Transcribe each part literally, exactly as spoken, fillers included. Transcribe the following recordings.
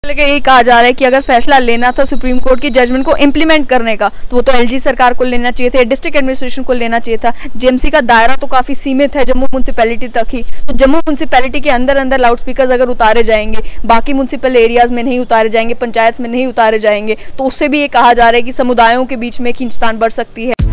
लेकिन यही कहा जा रहा है कि अगर फैसला लेना था सुप्रीम कोर्ट की जजमेंट को इम्प्लीमेंट करने का तो वो तो एलजी सरकार को लेना चाहिए था, डिस्ट्रिक्ट एडमिनिस्ट्रेशन को लेना चाहिए था। जेएमसी का दायरा तो काफी सीमित है जम्मू म्यूनसिपैलिटी तक ही, तो जम्मू म्यूनसिपैलिटी के अंदर अंदर लाउड स्पीकर अगर उतारे जाएंगे, बाकी म्यूनसिपल एरियाज में नहीं उतारे जाएंगे, पंचायत में नहीं उतारे जाएंगे, तो उससे भी ये कहा जा रहा है कि समुदायों के बीच में खींचतान बढ़ सकती है।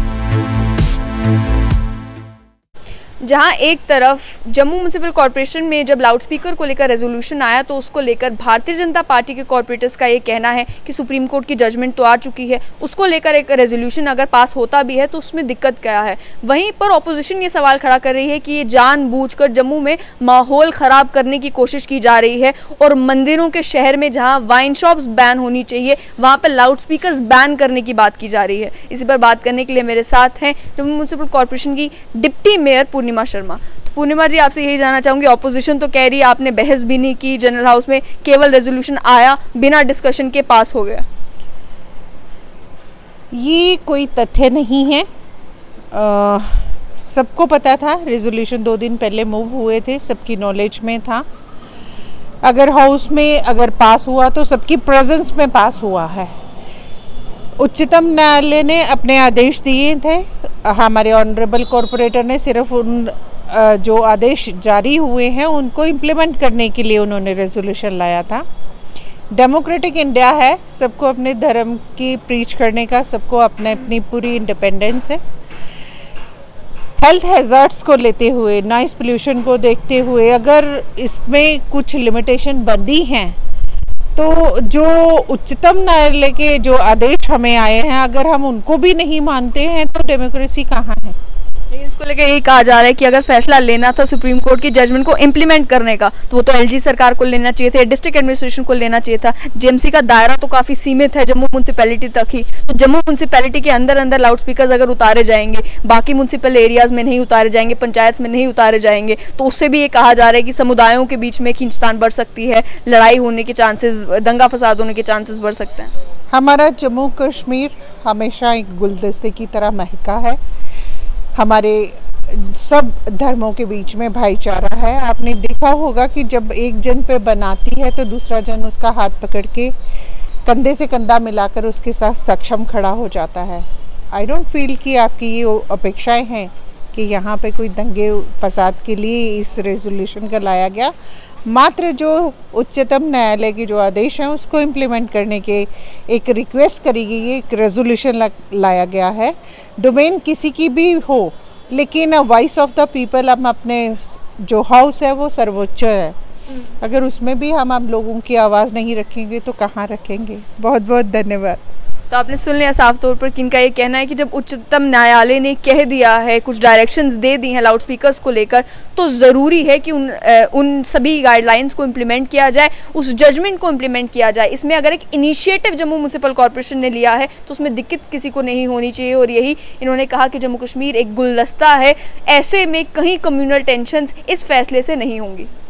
जहां एक तरफ जम्मू म्यूनसिपल कॉर्पोरेशन में जब लाउडस्पीकर को लेकर रेजोल्यूशन आया तो उसको लेकर भारतीय जनता पार्टी के कॉर्पोरेटर्स का ये कहना है कि सुप्रीम कोर्ट की जजमेंट तो आ चुकी है, उसको लेकर एक रेजोल्यूशन अगर पास होता भी है तो उसमें दिक्कत क्या है। वहीं पर ऑपोजिशन ये सवाल खड़ा कर रही है कि ये जानबूझकर जम्मू में माहौल ख़राब करने की कोशिश की जा रही है और मंदिरों के शहर में जहाँ वाइन शॉप्स बैन होनी चाहिए वहाँ पर लाउड स्पीकर बैन करने की बात की जा रही है। इसी पर बात करने के लिए मेरे साथ हैं जम्मू म्यूनसिपल कॉर्पोरेशन की डिप्टी मेयर पूर्णिमा शर्मा। तो पूर्णिमा जी, आपसे यही जानना चाहूंगी, ऑपोजिशन तो कह रही है आपने बहस भी नहीं की, जनरल हाउस में केवल रेजोल्यूशन आया बिना डिस्कशन के पास हो गया। ये कोई तथ्य नहीं है। आ, सबको पता था, रेजोल्यूशन दो दिन पहले मूव हुए थे, सबकी नॉलेज में था। अगर हाउस में अगर पास हुआ तो सबकी प्रेजेंस में पास हुआ है। उच्चतम न्यायालय ने अपने आदेश दिए थे, हमारे ऑनरेबल कॉरपोरेटर ने सिर्फ उन जो आदेश जारी हुए हैं उनको इम्प्लीमेंट करने के लिए उन्होंने रेजोल्यूशन लाया था। डेमोक्रेटिक इंडिया है, सबको अपने धर्म की प्रीच करने का, सबको अपने अपनी पूरी इंडिपेंडेंस है। हेल्थ हैज़ार्ड्स को लेते हुए, नॉइस पोल्यूशन को देखते हुए अगर इसमें कुछ लिमिटेशन बंदी हैं तो जो उच्चतम न्यायालय के जो आदेश हमें आए हैं अगर हम उनको भी नहीं मानते हैं तो डेमोक्रेसी कहाँ है। लेकिन इसको लेकर यही कहा जा रहा है कि अगर फैसला लेना था सुप्रीम कोर्ट की जजमेंट को इम्प्लीमेंट करने का तो वो तो एलजी सरकार को लेना चाहिए था, डिस्ट्रिक्ट एडमिनिस्ट्रेशन को लेना चाहिए था। जेएमसी का दायरा तो काफी सीमित है जम्मू म्यूनसिपैलिटी तक ही, तो जम्मू म्यूनसिपैलिटी के अंदर अंदर लाउड स्पीकर अगर उतारे जाएंगे, बाकी म्यूनसिपल एरियाज में नहीं उतारे जाएंगे, पंचायत में नहीं उतारे जाएंगे, तो उससे भी ये कहा जा रहा है कि समुदायों के बीच में खींचतान बढ़ सकती है, लड़ाई होने के चांसेस, दंगा फसाद होने के चांसेस बढ़ सकते हैं। हमारा जम्मू कश्मीर हमेशा एक गुलदस्ते की तरह महका है, हमारे सब धर्मों के बीच में भाईचारा है। आपने देखा होगा कि जब एक जन पे बनाती है तो दूसरा जन उसका हाथ पकड़ के कंधे से कंधा मिलाकर उसके साथ सक्षम खड़ा हो जाता है। आई डोंट फील कि आपकी ये अपेक्षाएं हैं कि यहाँ पे कोई दंगे फसाद के लिए इस रेजोल्यूशन का लाया गया। मात्र जो उच्चतम न्यायालय के जो आदेश हैं उसको इम्प्लीमेंट करने के एक रिक्वेस्ट करी गई, एक रेजोल्यूशन लाया गया है। डोमेन किसी की भी हो लेकिन वॉइस ऑफ द पीपल, हम अपने जो हाउस है वो सर्वोच्च है, अगर उसमें भी हम आप लोगों की आवाज़ नहीं रखेंगे तो कहाँ रखेंगे। बहुत बहुत धन्यवाद। तो आपने सुन लिया साफ तौर पर किनका ये कहना है कि जब उच्चतम न्यायालय ने कह दिया है, कुछ डायरेक्शंस दे दी हैं लाउड स्पीकर्स को लेकर, तो ज़रूरी है कि उन उन सभी गाइडलाइंस को इम्प्लीमेंट किया जाए, उस जजमेंट को इम्प्लीमेंट किया जाए। इसमें अगर एक इनिशिएटिव जम्मू म्यूनसिपल कॉर्पोरेशन ने लिया है तो उसमें दिक्कत किसी को नहीं होनी चाहिए। और यही इन्होंने कहा कि जम्मू कश्मीर एक गुलदस्ता है, ऐसे में कहीं कम्युनल टेंशंस इस फैसले से नहीं होंगी।